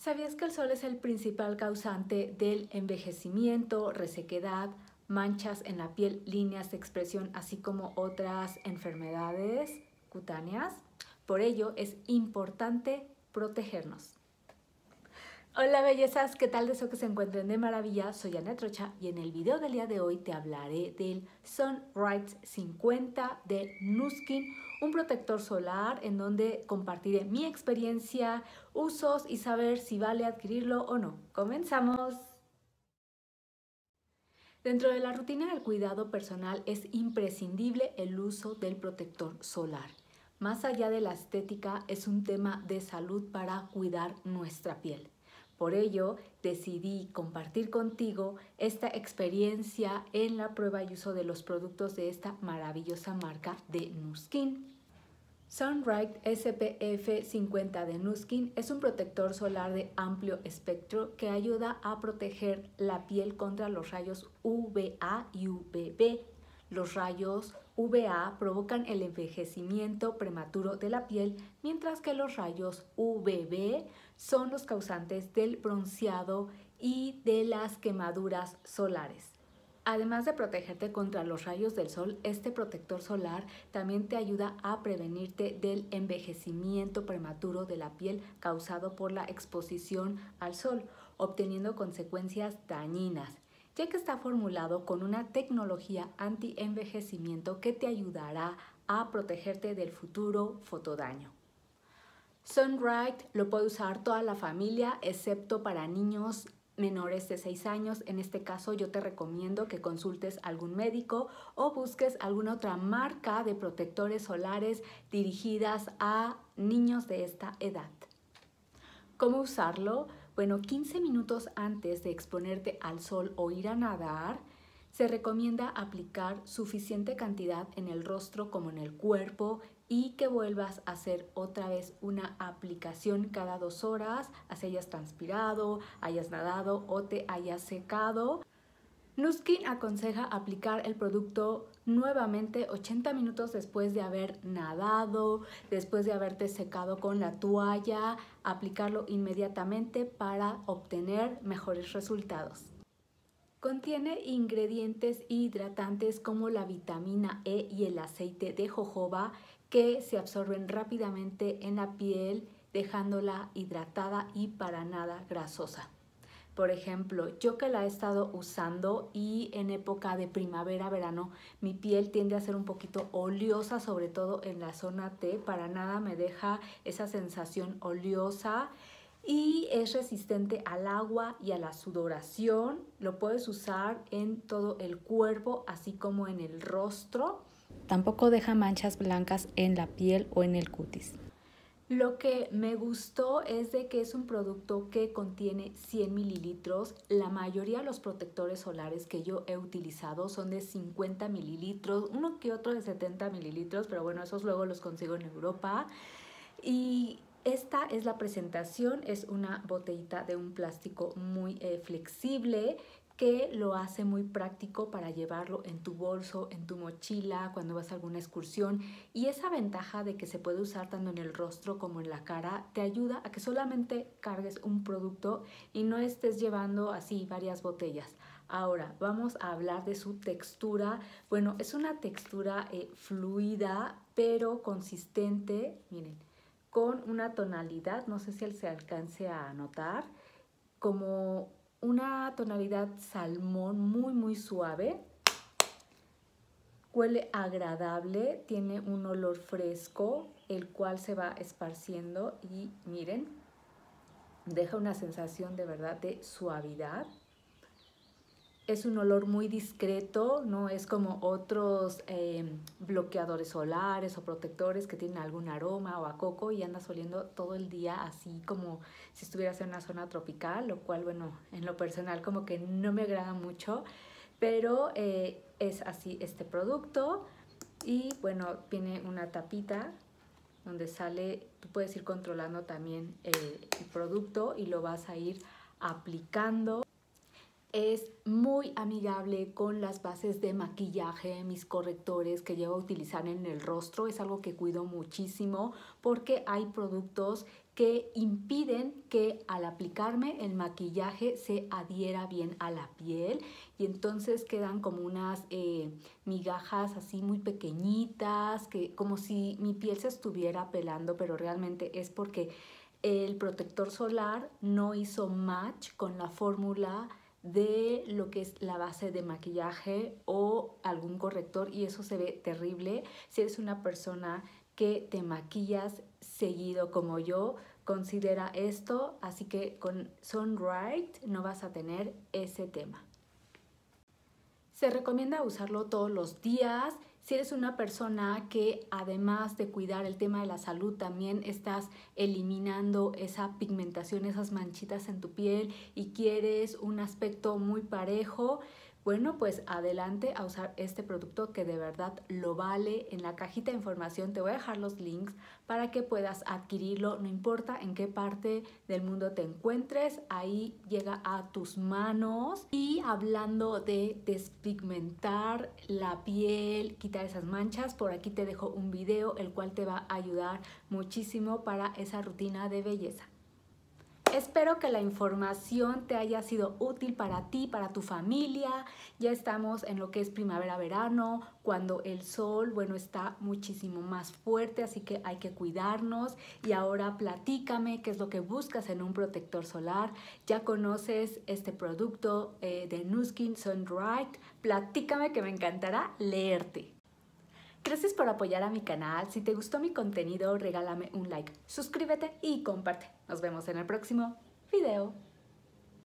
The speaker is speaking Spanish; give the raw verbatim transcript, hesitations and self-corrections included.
¿Sabías que el sol es el principal causante del envejecimiento, resequedad, manchas en la piel, líneas de expresión, así como otras enfermedades cutáneas? Por ello es importante protegernos. Hola bellezas, ¿qué tal? Deseo que se encuentren de maravilla. Soy Ana Trocha y en el video del día de hoy te hablaré del Sunrise cincuenta de Nu Skin, un protector solar en donde compartiré mi experiencia, usos y saber si vale adquirirlo o no. ¡Comenzamos! Dentro de la rutina del cuidado personal es imprescindible el uso del protector solar. Más allá de la estética, es un tema de salud para cuidar nuestra piel. Por ello, decidí compartir contigo esta experiencia en la prueba y uso de los productos de esta maravillosa marca de Nu Skin. Sunrise S P F cincuenta de Nu Skin es un protector solar de amplio espectro que ayuda a proteger la piel contra los rayos U V A y U V B. Los rayos U V A provocan el envejecimiento prematuro de la piel, mientras que los rayos U V B son los causantes del bronceado y de las quemaduras solares. Además de protegerte contra los rayos del sol, este protector solar también te ayuda a prevenirte del envejecimiento prematuro de la piel causado por la exposición al sol, obteniendo consecuencias dañinas, ya que está formulado con una tecnología anti-envejecimiento que te ayudará a protegerte del futuro fotodaño. Sunrise lo puede usar toda la familia, excepto para niños menores de seis años. En este caso yo te recomiendo que consultes a algún médico o busques alguna otra marca de protectores solares dirigidas a niños de esta edad. ¿Cómo usarlo? Bueno, quince minutos antes de exponerte al sol o ir a nadar, se recomienda aplicar suficiente cantidad en el rostro como en el cuerpo y que vuelvas a hacer otra vez una aplicación cada dos horas, así hayas transpirado, hayas nadado o te hayas secado. Nu Skin aconseja aplicar el producto nuevamente ochenta minutos después de haber nadado, después de haberte secado con la toalla, aplicarlo inmediatamente para obtener mejores resultados. Contiene ingredientes hidratantes como la vitamina E y el aceite de jojoba que se absorben rápidamente en la piel, dejándola hidratada y para nada grasosa. Por ejemplo, yo que la he estado usando y en época de primavera, verano, mi piel tiende a ser un poquito oleosa, sobre todo en la zona T, para nada me deja esa sensación oleosa. Y es resistente al agua y a la sudoración. Lo puedes usar en todo el cuerpo, así como en el rostro. Tampoco deja manchas blancas en la piel o en el cutis. Lo que me gustó es de que es un producto que contiene cien mililitros. La mayoría de los protectores solares que yo he utilizado son de cincuenta mililitros, uno que otro de setenta mililitros, pero bueno, esos luego los consigo en Europa. Y esta es la presentación, es una botellita de un plástico muy eh, flexible que lo hace muy práctico para llevarlo en tu bolso, en tu mochila, cuando vas a alguna excursión. Y esa ventaja de que se puede usar tanto en el rostro como en la cara te ayuda a que solamente cargues un producto y no estés llevando así varias botellas. Ahora vamos a hablar de su textura. Bueno, es una textura eh, fluida pero consistente, miren, con una tonalidad, no sé si se alcance a notar, como una tonalidad salmón muy muy suave. Huele agradable, tiene un olor fresco, el cual se va esparciendo y miren, deja una sensación de verdad de suavidad. Es un olor muy discreto, no es como otros eh, bloqueadores solares o protectores que tienen algún aroma o a coco y andas oliendo todo el día así como si estuvieras en una zona tropical, lo cual, bueno, en lo personal como que no me agrada mucho, pero eh, es así este producto. Y bueno, viene una tapita donde sale, tú puedes ir controlando también eh, el producto y lo vas a ir aplicando. Es muy amigable con las bases de maquillaje, mis correctores que llevo a utilizar en el rostro. Es algo que cuido muchísimo porque hay productos que impiden que al aplicarme el maquillaje se adhiera bien a la piel y entonces quedan como unas eh, migajas así muy pequeñitas, que como si mi piel se estuviera pelando, pero realmente es porque el protector solar no hizo match con la fórmula de lo que es la base de maquillaje o algún corrector, y eso se ve terrible. Si eres una persona que te maquillas seguido como yo, considera esto, así que con Sunright no vas a tener ese tema. Se recomienda usarlo todos los días. Si eres una persona que además de cuidar el tema de la salud, también estás eliminando esa pigmentación, esas manchitas en tu piel y quieres un aspecto muy parejo, bueno, pues adelante a usar este producto que de verdad lo vale. En la cajita de información te voy a dejar los links para que puedas adquirirlo, no importa en qué parte del mundo te encuentres, ahí llega a tus manos. Y hablando de despigmentar la piel, quitar esas manchas, por aquí te dejo un video el cual te va a ayudar muchísimo para esa rutina de belleza. Espero que la información te haya sido útil para ti, para tu familia. Ya estamos en lo que es primavera-verano, cuando el sol, bueno, está muchísimo más fuerte, así que hay que cuidarnos. Y ahora platícame qué es lo que buscas en un protector solar. Ya conoces este producto eh, de Nu Skin Sunright. Platícame, que me encantará leerte. Gracias por apoyar a mi canal. Si te gustó mi contenido, regálame un like, suscríbete y comparte. Nos vemos en el próximo video.